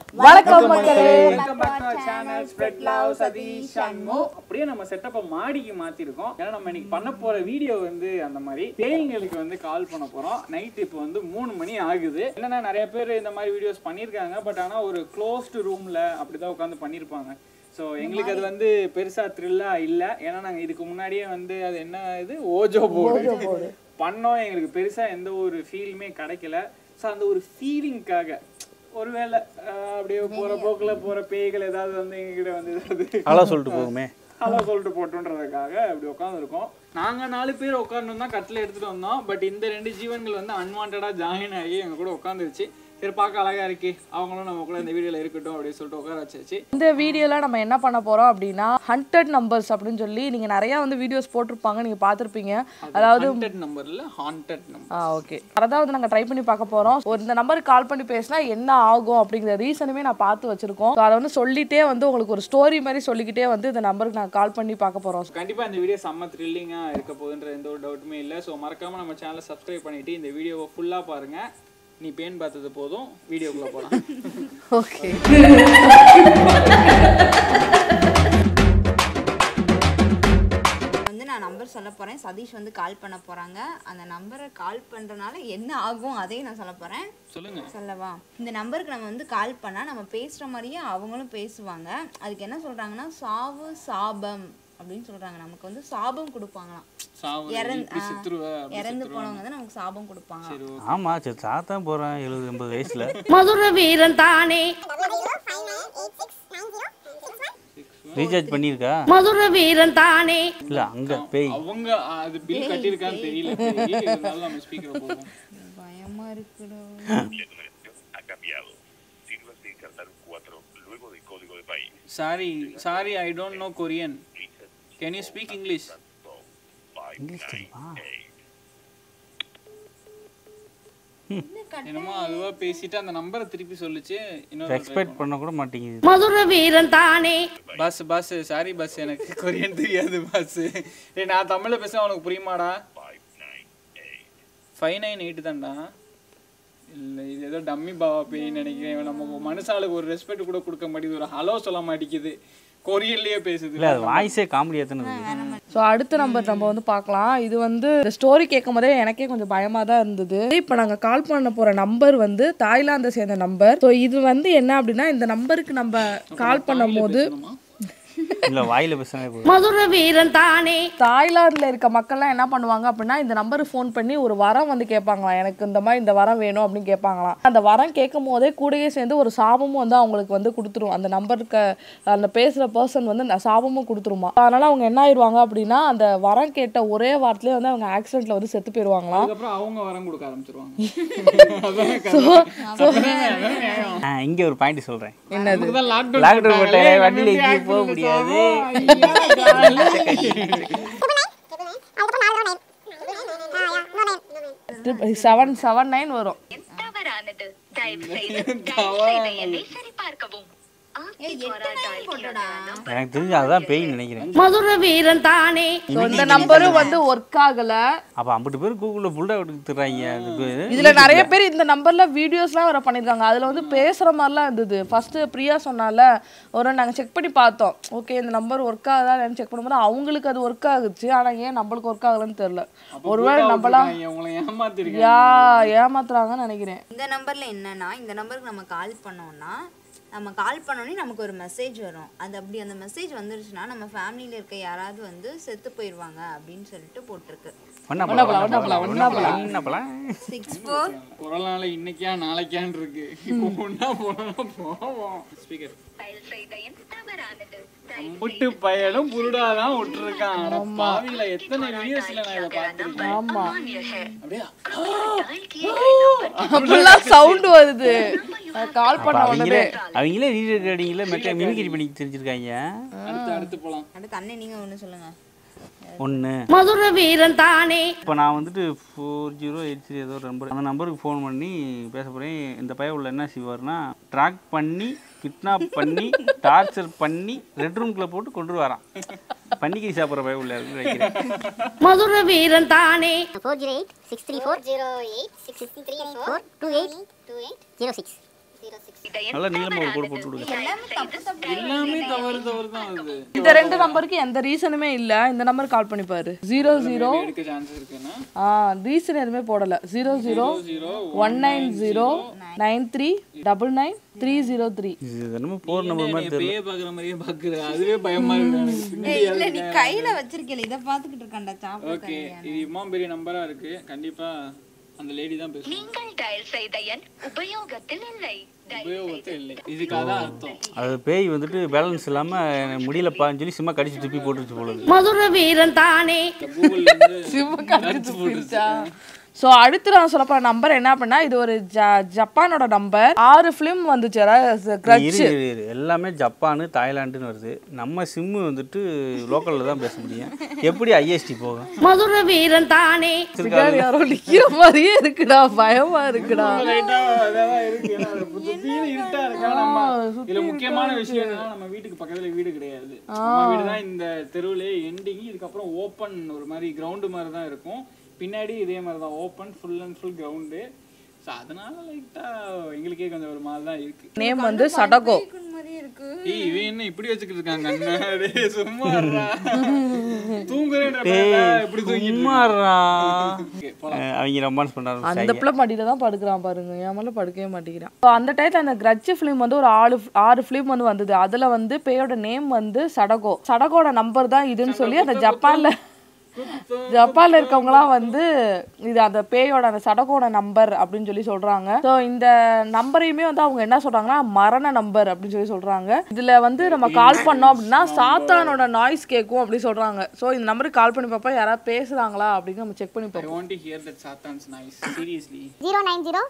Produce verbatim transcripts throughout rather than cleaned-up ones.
வணக்கம் மக்களே, welcome back to our channel spread love Satish Shanmu. அப்படியே நம்ம செட்டப்பை மாடிக்கு மாத்திருக்கோம். ஏன்னா நம்ம இன்னைக்கு பண்ண போற வீடியோ வந்து அந்த மாதிரி பேய்களுக்கு வந்து கால் பண்ண போறோம். நைட் இப்போ வந்து மூணு மணி ஆகுது. என்னன்னா நிறைய பேர் இந்த மாதிரி வீடியோஸ் பண்ணியிருக்காங்க. பட் ஆனால் ஒரு க்ளோஸ்டு ரூம்ல அப்படிதான் உட்காந்து பண்ணியிருப்பாங்க. ஸோ எங்களுக்கு அது வந்து பெருசா த்ரில்லா இல்லை. ஏன்னா நாங்கள் இதுக்கு முன்னாடியே வந்து அது என்ன இது ஓஜோ போர்டு பண்ணோம். எங்களுக்கு பெருசா எந்த ஒரு ஃபீலுமே கிடைக்கல. ஸோ அந்த ஒரு ஃபீலிங்காக ஒருவேளை அப்படியே போற போக்குல போற பேய்கள் ஏதாவது வந்து எங்ககிட்ட வந்து ஏதாவது ஹலோ சொல்லிட்டு போகுமே ஹலோ சொல்லிட்டு போட்டோன்றதுக்காக அப்படி உட்காந்துருக்கோம். நாங்க நாலு பேர் உட்காந்து தான் கட்டில எடுத்துட்டு வந்தோம். பட் இந்த ரெண்டு ஜீவன்கள் வந்து அன்வான்டா ஜாயின் ஆகி எங்க கூட உட்காந்துருச்சு. சரி, பார்க்க அழகா இருக்கு, அவங்களும் நம்ம கூட இந்த வீடியோல இருக்கட்டும் அப்படின்னு சொல்லிட்டு உட்கார வச்சாச்சு. இந்த வீடியோல நம்ம என்ன பண்ண போறோம் அப்படின்னா ஹண்டட் நம்பர்ஸ் அப்படின்னு சொல்லி நீங்க நிறைய வந்து வீடியோஸ் போட்டிருப்பாங்க, நீங்க பார்த்திருப்பீங்க. அதாவது ஹண்டட் நம்பர்ல ஹாண்டட் நம்பர். ஆ ஓகே, அதாவது நாங்க ட்ரை பண்ணி பார்க்க போறோம். ஒரு இந்த நம்பருக்கு கால் பண்ணி பேசினா என்ன ஆகும் அப்படிங்கிற ரீசனுமே நான் பார்த்து வச்சிருக்கோம். அதை வந்து சொல்லிட்டே வந்து உங்களுக்கு ஒரு ஸ்டோரி மாதிரி சொல்லிக்கிட்டே வந்து இந்த நம்பருக்கு நான் கால் பண்ணி பார்க்க போறோம். கண்டிப்பா இந்த வீடியோ செம்ம த்ரில்லிங்கா இருக்க போகுதுன்ற எந்த ஒரு டவுட்டுமே இல்லை. ஸோ மறக்காம நம்ம சேனலை சப்ஸ்கிரைப் பண்ணிட்டு இந்த வீடியோவை ஃபுல்லா பாருங்க. நீ பேன் பார்த்தது போதும், வீடியோக்குள்ள போலாம். ஓகே, வந்து நான் நம்பர் சொல்ல போறேன். சதீஷ் வந்து கால் பண்ண போறாங்க. அந்த நம்பரை கால் பண்றனால என்ன ஆகும் அதையும் நான் சொல்ல போறேன். சொல்லுங்க. சொல்லவா? இந்த நம்பருக்கு நம்ம வந்து கால் பண்ணா நம்ம பேசுற மாதிரியே அவங்களும் பேசுவாங்க. அதுக்கு என்ன சொல்றாங்கன்னா சாவு சாபம் அப்படின்னு சொல்றாங்க. நமக்கு வந்து சாபம் கொடுப்பாங்களாம். இறந்து போனவங்க வந்து நமக்கு சாபம் கொடுப்பாங்க. ஆமா, சரி சாத்தான் போறேன் எழுபது எண்பது வயசுல. மதுர வீரன் தானே ரீசார்ஜ் பண்ணிருக்கா? மதுர வீரன் தானே இல்ல அங்க பேய் அவங்க அது பில் கட்டிருக்கான்னு தெரியல. இருந்தாலும் நம்ம ஸ்பீக்கர் போடுவோம். பயமா இருக்குடா. Sorry, sorry, I don't know Korean. Can you speak English? English தெரியுமா? என்னமோ அதுவா பேசிட்டு அந்த நம்பரை திருப்பி சொல்லுச்சு. இன்னொரு எக்ஸ்பெக்ட் பண்ண கூட மாட்டேங்குது. மதுர வீரன் தானே. பஸ் பஸ் சாரி பஸ், எனக்கு கொரியன் தெரியாது பஸ். ஏய், நான் தமிழ்ல பேச உனக்கு புரியுமாடா? ஃபைவ் நைன் எயிட் தான்டா. இல்லை, இது ஏதோ டம்மி பாவா பேய்ன்னு நினைக்கிறேன். நம்ம மனுஷாளுக்கு ஒரு ரெஸ்பெக்ட் கூட கொடுக்க மாட்டேங்குது, ஒரு ஹலோ சொல்ல மாட்டேங்குது, கொரியன்லயே பேசுது. இல்ல அது வாய்ஸே காமெடியா தானே இருக்கு. ஸோ அடுத்த நம்பர் நம்ம வந்து பார்க்கலாம். இது வந்து இந்த ஸ்டோரி கேட்கும் போதே எனக்கே கொஞ்சம் பயமாக தான் இருந்தது. இப்போ நாங்கள் கால் பண்ண போகிற நம்பர் வந்து தாய்லாந்தை சேர்ந்த நம்பர். ஸோ இது வந்து என்ன அப்படின்னா, இந்த நம்பருக்கு நம்ம கால் பண்ணும் போது இல்ல வாயில பேசினாலே போதும். மதுர வீரன் தானே. தாய்லாந்துல இருக்க மக்கள்லாம் என்ன பண்ணுவாங்க அப்படின்னா, இந்த நம்பருக்கு ஃபோன் பண்ணி ஒரு வரம் வந்து கேட்பாங்களாம். எனக்கு இந்த மாதிரி இந்த வரம் வேணும் அப்படின்னு கேட்பாங்களாம். அந்த வரம் கேட்கும் போதே கூடயே சேர்ந்து ஒரு சாபமும் வந்து அவங்களுக்கு வந்து கொடுத்துரும். அந்த நம்பருக்கு அந்த பேசுற பர்சன் வந்து அந்த சாபமும் கொடுத்துருமா. அதனால அவங்க என்ன ஆயிடுவாங்க அப்படின்னா, அந்த வரம் கேட்ட ஒரே வாரத்திலே வந்து அவங்க ஆக்சிடென்ட்ல வந்து செத்து போயிடுவாங்களாம். அதுக்கப்புறம் அவங்க வரம் கொடுக்க ஆரம்பிச்சிருவாங்க. இங்க ஒரு பாயிண்ட் சொல்றேன். என்னது? லாக்டவுன் போட்ட வண்டியில எங்கேயும் போக முடியாது. செவன் செவன் நைன் வரும். எனக்கு தெரிஞ்சு அதான் பேய் நினைக்கிறேன். மதுர வீரன் தானே. இந்த நம்பரும் வந்து ஒர்க் ஆகல. அப்ப ஐம்பது பேர் கூகுள்ல புல்டா எடுத்துறாங்க. இதுல நிறைய பேர் இந்த நம்பர்ல வீடியோஸ்லாம் வர பண்ணிருக்காங்க. அதுல வந்து பேசுற மாதிரிலாம் இருந்தது. ஃபர்ஸ்ட் பிரியா சொன்னால ஒரு நாங்க செக் பண்ணி பார்த்தோம். ஓகே, இந்த நம்பர் ஒர்க் ஆகுதா செக் பண்ணும்போது அவங்களுக்கு அது ஒர்க் ஆகுச்சு. ஆனா ஏன் நம்மளுக்கு ஒர்க் ஆகலன்னு தெரியல. ஒருவேளை நம்மளாம் யா ஏமாத்துறாங்கன்னு நினைக்கிறேன். இந்த நம்பர்ல என்னன்னா, இந்த நம்பருக்கு நம்ம கால் பண்ணோம்னா நம்ம கால் பண்ணோன்னே நமக்கு ஒரு மெசேஜ் வரும். அது அப்படி அந்த மெசேஜ் வந்துருச்சுன்னா நம்ம ஃபேமிலியில் இருக்க யாராவது வந்து செத்து போயிடுவாங்க அப்படின்னு சொல்லிட்டு போட்டிருக்கு. சிக்ஸ் ஃபோர் ஒரு நாள் இன்னைக்கா நாளைக்கான் இருக்கு. ஒன்னா போவோம். ஸ்பீக்கர் முட்டு பயலும் புருடாதான் விட்டுருக்கான். பாவில எத்தனை வீடியோஸ்ல நான் இதை பார்த்திருக்கேன். ஆமா, அப்படியே அப்படிலாம் சவுண்ட் வருது கால் பண்ண உடனே. அவங்களே ரீடர் ரெக்கார்டிங்ல மெக்க மிமிக்ரி பண்ணி தெரிஞ்சிருக்காங்க. அடுத்து அடுத்து போலாம். அடுத்து அண்ணே நீங்க ஒன்று சொல்லுங்க. ஒன்று மதுர வீரன் தானே. இப்போ நான் வந்துட்டு ஃபோர் ஜீரோ எயிட் த்ரீ ஏதோ ஒரு நம்பர், அந்த நம்பருக்கு ஃபோன் பண்ணி பேச போகிறேன். இந்த பையன் உள்ள என்ன செய்வார்னா, ட்ராக் பண்ணி கிட்னாப் பண்ணி டார்ச்சர் பண்ணி ரெட் ரூம்குள்ளே போட்டு கொண்டு வரான். பன்னிக்கறி சாப்பிட்ற பையன் உள்ள நினைக்கிறேன். மதுர வீரன் தானே. Four zero eight six three four zero eight six three four two eight two eight zero six நல்லா நீளமாக ஒரு கோடு போட்டு விடுங்க. எல்லாமே தவறு தவறு தான் வருது. இந்த ரெண்டு நம்பருக்கு எந்த ரீசனுமே இல்ல. இந்த நம்பர் கால் பண்ணி பாரு. ஜீரோ ஜீரோ எடுக்க சான்ஸ் இருக்குன்னா ஆ ரீசன் எதுவுமே போடல. Zero zero one nine zero nine three double nine three zero three. இது என்னமோ போர் நம்பர் மாதிரி தெரியல. பேய பாக்குற மாதிரியே பாக்குற. அதுவே பயமா இருக்கு எனக்கு. ஏய் இல்ல நீ கையில வச்சிருக்கல இத பாத்துக்கிட்டு இருக்கேன்டா சாப்பிட. ஓகே இது இம்மா பெரிய நம்பரா இருக்கு. கண்டிப்பா அந்த லேடி தான் பேசுவாங்க. நீங்கள் டயல் செய்த எண் உபயோகத்தில் இல்லை. உபயோகத்தை இல்லை. இதுக்கு அதான் அர்த்தம். அது பேய் வந்துட்டு பேலன்ஸ் இல்லாமல் முடியல பான்னு சொல்லி சும்மா கடிச்சு துப்பி போட்டுருச்சு போலுது. மதுர வீரன் தானே. கூகுள்ல இருந்து சிவ கடிச்சு போயிடுச்சா. ஸோ அடுத்து நான் சொல்ல போகிற நம்பர் என்ன அப்படின்னா இது ஒரு ஜ ஜப்பானோட நம்பர். ஆறு ஃபிலிம் வந்துச்சு. இரு இரு இரு எல்லாமே ஜப்பானு தாய்லாண்டுன்னு வருது. நம்ம சிம்மு வந்துட்டு லோக்கலில் தான் பேச முடியும். எப்படி ஐஎஸ்டி போகும்? மதுர வீரன் தானே. யாரோ நிக்கிற மாதிரியே இருக்குடா. பயமா இருக்குடா. லைட்டா அதான் இருக்கு. ஏன்னா சுத்தியில இருட்டா இருக்கா. நம்ம இதுல முக்கியமான விஷயம் என்னன்னா நம்ம வீட்டுக்கு பக்கத்துல வீடு கிடையாது. நம்ம வீடு தான் இந்த தெருவுலயே எண்டிங். இதுக்கப்புறம் ஓப்பன் ஒரு மாதிரி கிரவுண்டு மாதிரி தான் இருக்கும். பின்னாடி இதே மாதிரி தான் open full and full ground. So அதனால லைட்டாக எங்களுக்கே கொஞ்சம் ஒரு மாதிரி தான் இருக்கு. நேம் வந்து சடகோ. ஏய் இவன் என்ன இப்படி வச்சுக்கிட்டு இருக்காங்க? அண்ணா சும்மா தூங்குறேன் இப்படி சும்மாறா. அவங்க ரொமான்ஸ் பண்றாங்க. அந்த பிள்ளை மடியில தான் படுக்கிறான் பாருங்க. என் மேல படுக்கவே மாட்டேங்கிறான். ஸோ அந்த டைத்துல அந்த கிரட்ச் ஃபிலிம் வந்து ஒரு ஆறு ஆறு ஃபிலிம் வந்து வந்தது. அதுல வந்து பேயோட நேம் வந்து சடகோ. சடகோட நம்பர் தான் இதுன்னு சொல்லி அந்த ஜப்பான்ல ஜப்பான்ல இருக்கவங்கலாம் வந்து இது அந்த பேயோட அந்த சடகோட நம்பர் அப்படின்னு சொல்லி சொல்றாங்க. ஸோ இந்த நம்பரையுமே வந்து அவங்க என்ன சொல்றாங்கன்னா மரண நம்பர் அப்படின்னு சொல்லி சொல்றாங்க. இதுல வந்து நம்ம கால் பண்ணோம் அப்படின்னா சாத்தானோட நாய்ஸ் கேட்கும் அப்படி சொல்றாங்க. ஸோ இந்த நம்பருக்கு கால் பண்ணி பார்ப்போம் யாராவது பேசுறாங்களா அப்படின்னு நம்ம செக் பண்ணி பார்ப்போம். I want to hear that Satan's noise. Seriously. zero nine zero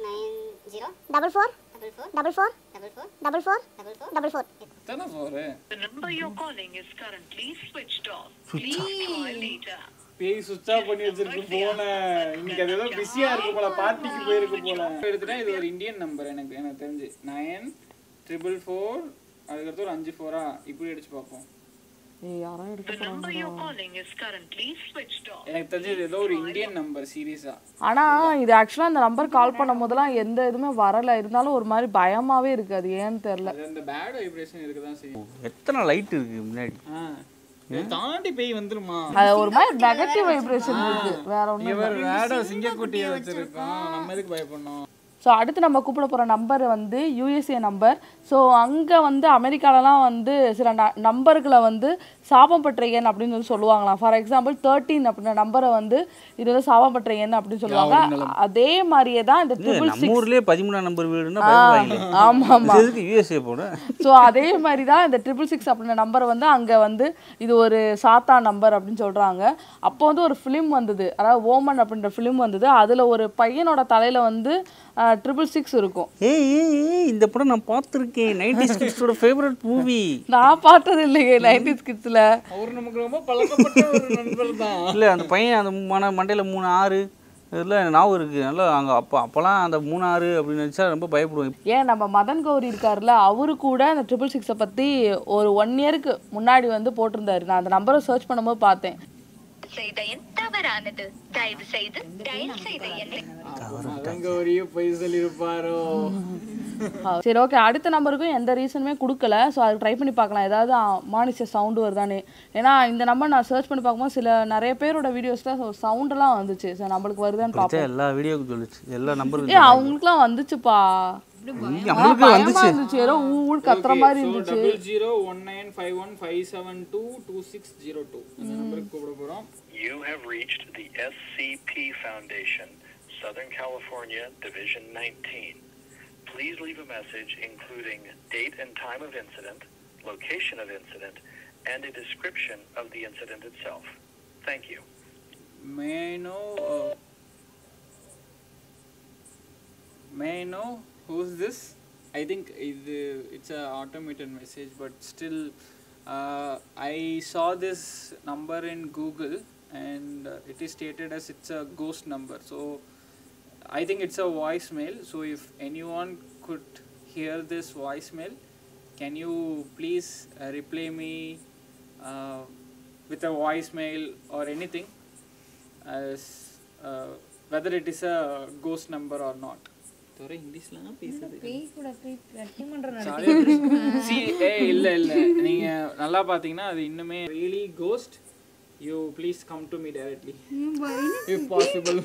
double four double four double four double four. எத்தனை four? The number you're calling is currently switched off. Please try later. பேய் சுவிட்ச் of பண்ணி வச்சிருக்கு போன. இன்னைக்கு அது ஏதோ பிஸியா இருக்கு போல. பார்ட்டிக்கு போயிருக்கு போல. எடுத்துட்டா இது ஒரு இந்தியன் நம்பர். எனக்கு எனக்கு தெரிஞ்சு நைன் ட்ரிபிள் ஃபோர் அதுக்கடுத்து ஒரு அஞ்சு ஃபோரா இப்படி அடிச்சு பார்ப்போம். ஏய் யாரா எடுக்க The number you're calling is currently switched off. எனக்கு தெரிஞ்சு இது ஏதோ ஒரு இந்தியன் நம்பர் சீரியஸா. ஆனா இது ஆக்சுவலா அந்த நம்பர் கால் பண்ணும் போதெல்லாம் எந்த இதுவுமே வரல. இருந்தாலும் ஒரு மாதிரி பயமாவே இருக்கு. அது ஏன்னு தெரியல. அது அந்த பேட் வைப்ரேஷன் இருக்குதான் செய்யும். எத்தனை லைட் இருக்கு முன்னாடி. ஆ இத தாண்டி பேய் வந்துருமா? அது ஒரு மாதிரி நெகட்டிவ் வைப்ரேஷன் இருக்கு. வேற ஒண்ணும் இல்ல. இவர் வேட சிங்கக்குட்டியை வச்சிருக்கான். நம்ம எதுக்கு பயப்படணும்? ஸோ அடுத்து நம்ம கூப்பிட போகிற நம்பர் வந்து யூஎஸ்ஏ நம்பர். ஸோ அங்கே வந்து அமெரிக்காலலாம் வந்து சில ந நம்பர்களை வந்து சாபம் பெற்ற எண் அப்படின்னு சொல்லி சொல்லுவாங்களாம். ஃபார் எக்ஸாம்பிள் தேர்ட்டீன் அப்படின்ற நம்பரை வந்து இது வந்து சாபம் பெற்ற எண் அப்படின்னு சொல்லுவாங்க. அதே மாதிரியே தான் இந்த ட்ரிபிள் நம்ம ஊர்லயே பதிமூணாம் நம்பர் வீடுன்னா ஆமாம் ஆமாம் எதுக்கு யூஎஸ்ஏ போட. ஸோ அதே மாதிரி தான் இந்த ட்ரிபிள் சிக்ஸ் அப்படின்ற நம்பரை வந்து அங்கே வந்து இது ஒரு சாத்தா நம்பர் அப்படின்னு சொல்கிறாங்க. அப்போ வந்து ஒரு ஃபிலிம் வந்தது. அதாவது ஓமன் அப்படின்ற ஃபிலிம் வந்தது. அதில் ஒரு பையனோட தலையில் வந்து ட்ரிபிள் சிக்ஸ் இருக்கும். ஏய் ஏய் இந்த படம் நான் பார்த்துருக்கேன். நைன்டிஸ் கிட்ஸோட ஃபேவரட் மூவி. நான் பார்த்தது இல்லையே நைன்டிஸ் கிட்ஸில். அவர் நமக்கு ரொம்ப பழக்கப்பட்ட ஒரு நண்பர் தான். இல்லை அந்த பையன் அந்த மன மண்டையில் மூணு ஆறு இதில் ஞாபகம் இருக்குது. நல்லா அங்கே அப்போ அப்போலாம் அந்த மூணு ஆறு அப்படின்னு நினச்சா ரொம்ப பயப்படுவோம். ஏன் நம்ம மதன் கௌரி இருக்காருல்ல அவரு கூட அந்த ட்ரிபிள் சிக்ஸை பற்றி ஒரு ஒன் இயருக்கு முன்னாடி வந்து போட்டிருந்தாரு. நான் அந்த நம்பரை சர்ச் பண்ணும்போது பார்த்தேன். செய்த எண் தவறானது. தயவு செய்து டயல் செய்த எண்ணை அங்க ஒரே போய் சொல்லிருப்பாரோ. சரி ஓகே அடுத்த நம்பருக்கும் எந்த ரீசனுமே கொடுக்கல. ஸோ அது ட்ரை பண்ணி பார்க்கலாம் ஏதாவது மானிச்ச சவுண்டு வருதானே. ஏன்னா இந்த நம்பர் நான் சர்ச் பண்ணி பார்க்கும்போது சில நிறைய பேரோட வீடியோஸில் சவுண்டெல்லாம் வந்துச்சு. ஸோ நம்மளுக்கு வருதான்னு பார்ப்போம். எல்லா வீடியோக்கும் சொல்லிச்சு எல்லா நம்பரும். ஏ அவங்களுக்குலாம் வந்துச்சுப்பா. நம்மளுக்கு வந்துச்சு. ஏதோ ஊழ் கத்துற மாதிரி இருந்துச்சு. Double zero one nine five one five seven two two six zero two இந்த நம்பருக்கு கூப்பிட போறோம். You have reached the S C P Foundation, Southern California, Division nineteen. Please leave a message including date and time of incident, location of incident, and a description of the incident itself. Thank you. May I know uh, May I know who's this? I think it's a automated message, but still uh, I saw this number in Google and uh, it is stated as it's a ghost number. So I think it's a voicemail. So if anyone could hear this voicemail, can you please uh, reply me uh, with a voicemail or anything as uh, whether it is a ghost number or not. துறை இங்கிலீஷ்லாம் பேசுது. பேய் கூட போய் பட்டிமன்றம் See, ஏய் இல்ல இல்ல நீங்க நல்லா பாத்தீங்கன்னா அது இன்னுமே really ghost you please come to me directly if possible.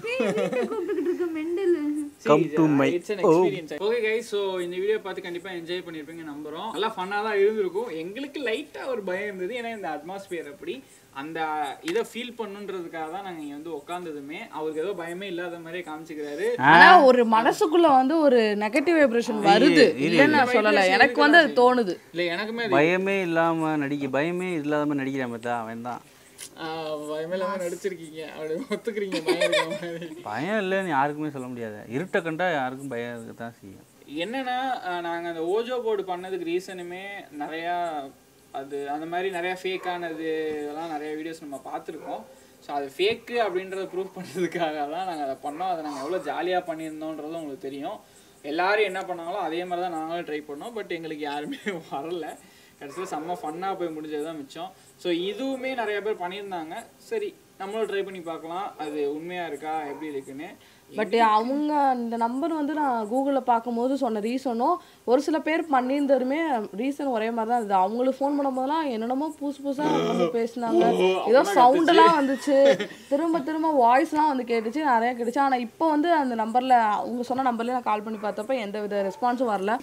Come to my it's an experience. Okay guys, so இந்த வீடியோ பார்த்து கண்டிப்பா என்ஜாய் பண்ணிருப்பீங்க நம்புறோம். நல்லா ஃபன்னா தான் இருந்திருக்கும். எங்களுக்கு லைட்டா ஒரு பயம் இருந்தது, ஏன்னா இந்த அட்மாஸ்பியர் அப்படி அந்த இதை ஃபீல் பண்ணுன்றதுக்காக தான் நாங்க இங்க வந்து உட்கார்ந்ததுமே. அவருக்கு ஏதோ பயமே இல்லாத மாதிரியே காமிச்சுக்கிறாரு. ஆனா ஒரு மனசுக்குள்ள வந்து ஒரு நெகட்டிவ் வைப்ரேஷன் வருது, இல்லன்னு நான் சொல்லல, எனக்கு வந்து அது தோணுது. இல்ல எனக்குமே பயமே இல்லாம நடிக்க பயமே இல்லாம நடிக்கிறான் பார்த்தா அவன் தான். பயமே இல்லாம நடிச்சிருக்கீங்க, அப்படி ஒத்துக்கிறீங்க. பயம் மாதிரி பயம் இல்லைன்னு யாருக்குமே சொல்ல முடியாது. இருட்டை கண்டா யாருக்கும் பயம் இருக்கத்தான் செய்யும். என்னன்னா நாங்க அந்த ஓஜோ போர்டு பண்ணதுக்கு ரீசனுமே நிறையா அது அந்த மாதிரி நிறையா ஃபேக்கானது இதெல்லாம் நிறைய வீடியோஸ் நம்ம பார்த்துருக்கோம். ஸோ அது ஃபேக்கு அப்படின்றத ப்ரூவ் பண்ணுறதுக்காக தான் நாங்கள் அதை பண்ணோம். அதை நாங்கள் எவ்வளோ ஜாலியாக பண்ணியிருந்தோன்றதும் உங்களுக்கு தெரியும். எல்லோரும் என்ன பண்ணாங்களோ அதே மாதிரி தான் நாங்களும் ட்ரை பண்ணோம். பட் எங்களுக்கு யாருமே வரல. கடைசியில் செம்ம ஃபன்னாக போய் முடிஞ்சது தான் மிச்சம். ஸோ இதுவுமே நிறைய பேர் பண்ணியிருந்தாங்க. சரி நம்மளும் ட்ரை பண்ணி பார்க்கலாம் அது உண்மையாக இருக்கா எப்படி இருக்குன்னு. பட் அவங்க இந்த நம்பர் வந்து நான் கூகுளில் பார்க்கும்போது சொன்ன ரீசனும் ஒரு சில பேர் பண்ணியிருந்ததுமே ரீசன் ஒரே மாதிரி தான் இருந்தது. அவங்களுக்கு ஃபோன் பண்ணும் போதெல்லாம் என்னென்னமோ புதுசு புதுசாக வந்து பேசினாங்க, ஏதோ சவுண்டெல்லாம் வந்துச்சு, திரும்ப திரும்ப வாய்ஸ்லாம் வந்து கேட்டுச்சு, நிறையா கேட்டுச்சு. ஆனால் இப்போ வந்து அந்த நம்பரில் அவங்க சொன்ன நம்பர்லேயே நான் கால் பண்ணி பார்த்தப்ப எந்த வித ரெஸ்பான்ஸும் வரல.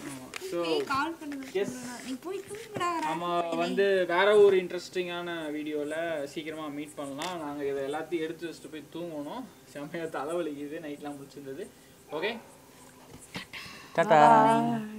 நம்ம வந்து வேற ஒரு இன்ட்ரெஸ்டிங்கான வீடியோவில் சீக்கிரமாக மீட் பண்ணலாம். நாங்கள் இதை எல்லாத்தையும் எடுத்து வச்சுட்டு போய் தூங்கணும். செம்மையாக தலைவலிக்குது, நைட்லாம் முடிச்சிருந்தது. ஓகே டாடா.